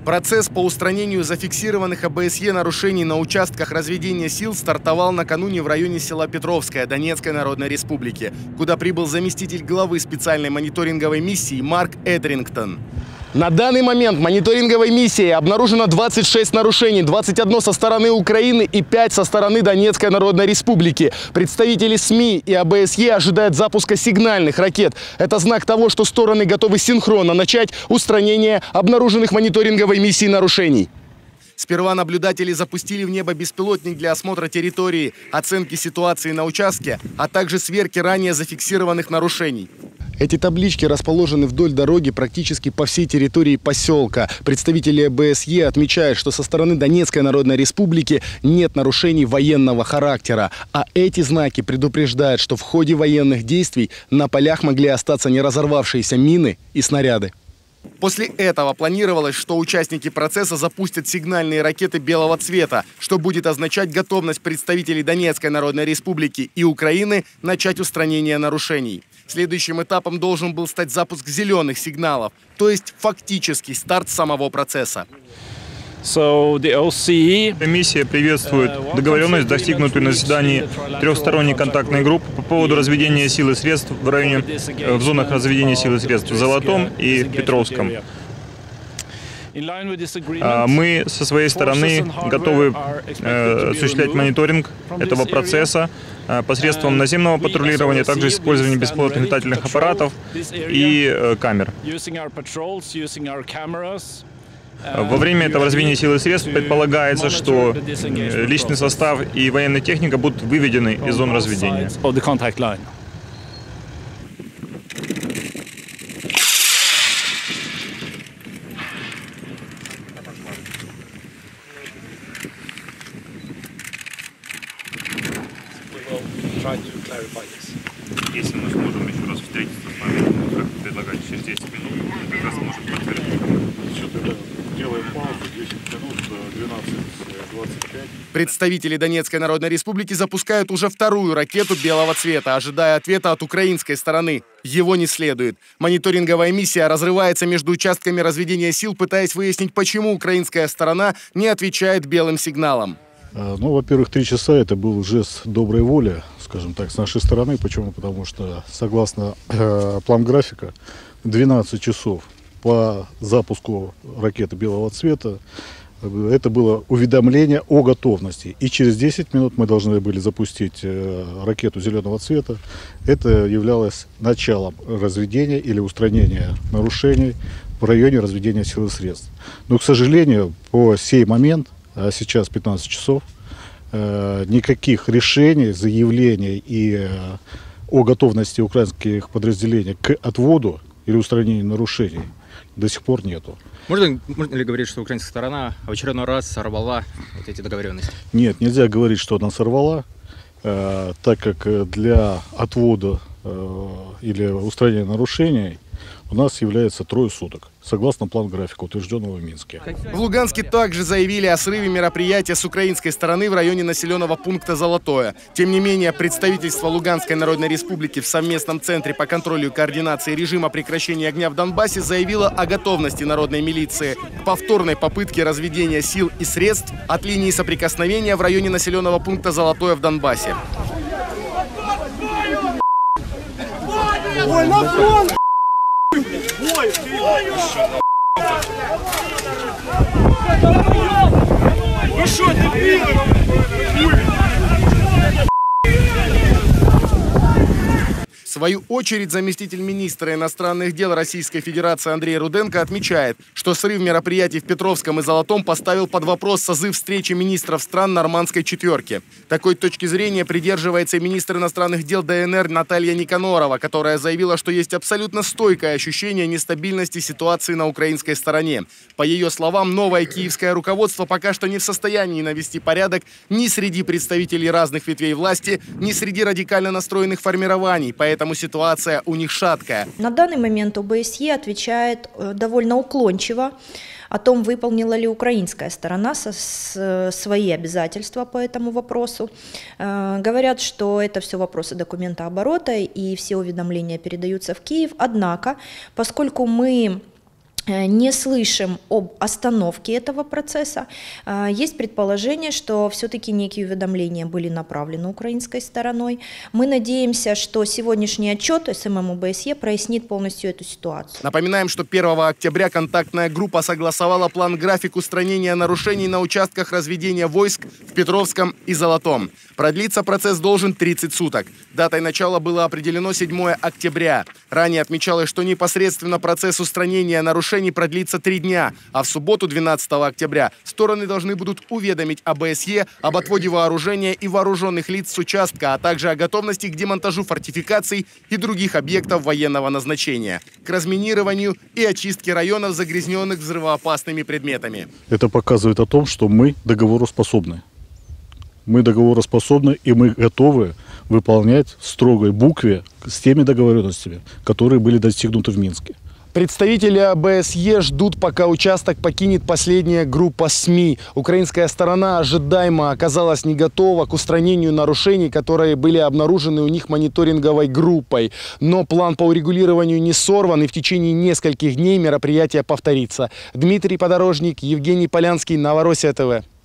Процесс по устранению зафиксированных ОБСЕ нарушений на участках разведения сил стартовал накануне в районе села Петровское Донецкой Народной Республики, куда прибыл заместитель главы специальной мониторинговой миссии Марк Эдрингтон. На данный момент мониторинговой миссией обнаружено 26 нарушений, 21 со стороны Украины и 5 со стороны Донецкой Народной Республики. Представители СМИ и ОБСЕ ожидают запуска сигнальных ракет. Это знак того, что стороны готовы синхронно начать устранение обнаруженных мониторинговой миссией нарушений. Сперва наблюдатели запустили в небо беспилотник для осмотра территории, оценки ситуации на участке, а также сверки ранее зафиксированных нарушений. Эти таблички расположены вдоль дороги практически по всей территории поселка. Представители ОБСЕ отмечают, что со стороны Донецкой Народной Республики нет нарушений военного характера. А эти знаки предупреждают, что в ходе военных действий на полях могли остаться не разорвавшиеся мины и снаряды. После этого планировалось, что участники процесса запустят сигнальные ракеты белого цвета, что будет означать готовность представителей Донецкой Народной Республики и Украины начать устранение нарушений. Следующим этапом должен был стать запуск зеленых сигналов, то есть фактический старт самого процесса. Комиссия приветствует договоренность, достигнутую на заседании трехсторонней контактной группы по поводу разведения сил и средств в зонах разведения сил и средств в Золотом и Петровском. Мы со своей стороны готовы осуществлять мониторинг этого процесса посредством наземного патрулирования, также использования беспилотных летательных аппаратов и камер. Во время этого разведения сил и средств предполагается, что личный состав и военная техника будут выведены из зон разведения. Если мы сможем еще раз встретиться с вами, как предлагать, через 10 минут, как раз можем подтвердить. Делаем паузу, 10 минут, 12:25. Представители Донецкой Народной Республики запускают уже вторую ракету белого цвета, ожидая ответа от украинской стороны. Его не следует. Мониторинговая миссия разрывается между участками разведения сил, пытаясь выяснить, почему украинская сторона не отвечает белым сигналам. Ну, во-первых, 3 часа это был жест доброй воли, скажем так, с нашей стороны. Почему? Потому что, согласно плану графика, 12 часов по запуску ракеты белого цвета это было уведомление о готовности. И через 10 минут мы должны были запустить ракету зеленого цвета. Это являлось началом разведения или устранения нарушений в районе разведения сил и средств. Но, к сожалению, по сей момент, а сейчас 15 часов, никаких решений, заявлений и о готовности украинских подразделений к отводу или устранению нарушений до сих пор нету. Можно ли говорить, что украинская сторона в очередной раз сорвала вот эти договоренности? Нет, нельзя говорить, что она сорвала, так как для отвода или устранения нарушений у нас является 3 суток, согласно плану графика, утвержденного в Минске. В Луганске также заявили о срыве мероприятия с украинской стороны в районе населенного пункта Золотое. Тем не менее, представительство Луганской Народной Республики в совместном центре по контролю и координации режима прекращения огня в Донбассе заявило о готовности народной милиции к повторной попытке разведения сил и средств от линии соприкосновения в районе населенного пункта Золотое в Донбассе. Ой, на фронт! Ой, вы что, дебилы? В свою очередь, заместитель министра иностранных дел Российской Федерации Андрей Руденко отмечает, что срыв мероприятий в Петровском и Золотом поставил под вопрос созыв встречи министров стран Нормандской четверки. Такой точки зрения придерживается и министр иностранных дел ДНР Наталья Никанорова, которая заявила, что есть абсолютно стойкое ощущение нестабильности ситуации на украинской стороне. По ее словам, новое киевское руководство пока что не в состоянии навести порядок ни среди представителей разных ветвей власти, ни среди радикально настроенных формирований, поэтому ситуация у них шаткая. На данный момент ОБСЕ отвечает довольно уклончиво о том, выполнила ли украинская сторона свои обязательства по этому вопросу. Говорят, что это все вопросы документооборота и все уведомления передаются в Киев. Однако, поскольку мы не слышим об остановке этого процесса. Есть предположение, что все-таки некие уведомления были направлены украинской стороной. Мы надеемся, что сегодняшний отчет СММ ОБСЕ прояснит полностью эту ситуацию. Напоминаем, что 1 октября контактная группа согласовала план-график устранения нарушений на участках разведения войск в Петровском и Золотом. Продлиться процесс должен 30 суток. Датой начала было определено 7 октября. Ранее отмечалось, что непосредственно процесс устранения нарушений продлится 3 дня, а в субботу, 12 октября, стороны должны будут уведомить ОБСЕ об отводе вооружения и вооруженных лиц с участка, а также о готовности к демонтажу фортификаций и других объектов военного назначения, к разминированию и очистке районов, загрязненных взрывоопасными предметами. Это показывает о том, что мы договороспособны. Мы договороспособны и мы готовы выполнять в строгой букве с теми договоренностями, которые были достигнуты в Минске. Представители ОБСЕ ждут, пока участок покинет последняя группа СМИ. Украинская сторона ожидаемо оказалась не готова к устранению нарушений, которые были обнаружены у них мониторинговой группой. Но план по урегулированию не сорван, и в течение нескольких дней мероприятие повторится. Дмитрий Подорожник, Евгений Полянский, Новороссия ТВ.